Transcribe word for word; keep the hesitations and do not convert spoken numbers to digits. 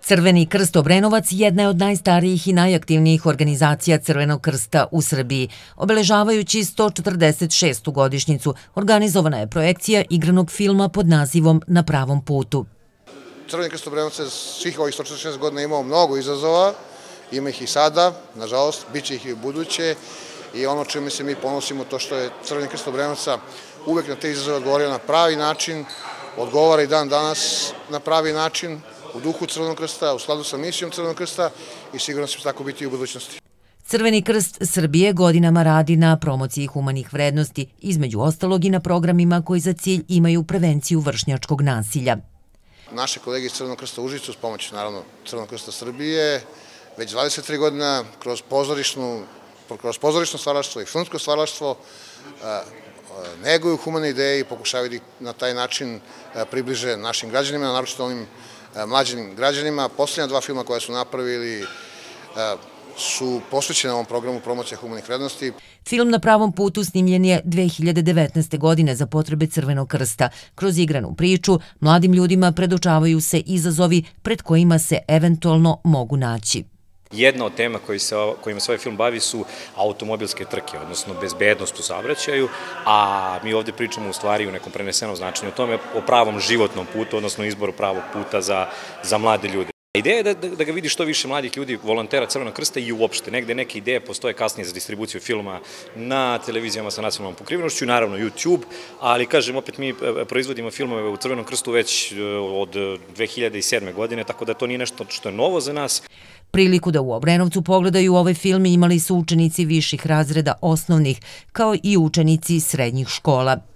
Crveni krst Obrenovac jedna je od najstarijih i najaktivnijih organizacija Crvenog krsta u Srbiji. Obeležavajući sto četrdeset šestu godišnjicu, organizovana je projekcija igranog filma pod nazivom Na pravom putu. Crveni krst Obrenovac je svih ovih sto četrdeset šest godina imao mnogo izazova, ima ih i sada, nažalost, bit će ih i u buduće. I ono čime se mi ponosimo to što je Crveni krst Obrenovca uvek na te izazove odgovorio na pravi način, odgovara i dan danas na pravi način, u duhu Crvenog krsta, u skladu sa misijom Crvenog krsta i sigurno će tako biti i u budućnosti. Crveni krst Srbije godinama radi na promociji humanih vrednosti, između ostalog i na programima koji za cilj imaju prevenciju vršnjačkog nasilja. Naše kolege iz Crvenog krsta Užice, uz pomoć naravno Crvenog krsta Srbije, već dvadeset tri godina kroz pozorišnu, kroz pozorišno stvaralaštvo i filmsko stvaralaštvo neguju humane ideje i pokušavaju da na taj način približe našim građanima, naročito onim mlađim građanima. Poslednja dva filma koja su napravili su posvećene ovom programu promocije humanih vrednosti. Film Na pravom putu snimljen je dve hiljade devetnaeste. godine za potrebe Crvenog krsta. Kroz igranu priču mladim ljudima predočavaju se izazovi pred kojima se eventualno mogu naći. Jedna od tema kojima se ovaj film bavi su automobilske trke, odnosno bezbednost u saobraćaju, a mi ovde pričamo u stvari u nekom prenesenom značenju o tome, o pravom životnom putu, odnosno izboru pravog puta za mlade ljude. Ideja je da ga vidi što više mladih ljudi, volontera Crvenog krsta i uopšte. Negde neke ideje postoje kasnije za distribuciju filma na televizijama sa nacionalnom pokrivenošću, naravno YouTube, ali kažem, opet mi proizvodimo filmove u Crvenom krstu već od dve hiljade sedme. godine, tako da to nije nešto što je novo za nas. Priliku da u Obrenovcu pogledaju ovaj film imali su učenici viših razreda osnovnih, kao i učenici srednjih škola.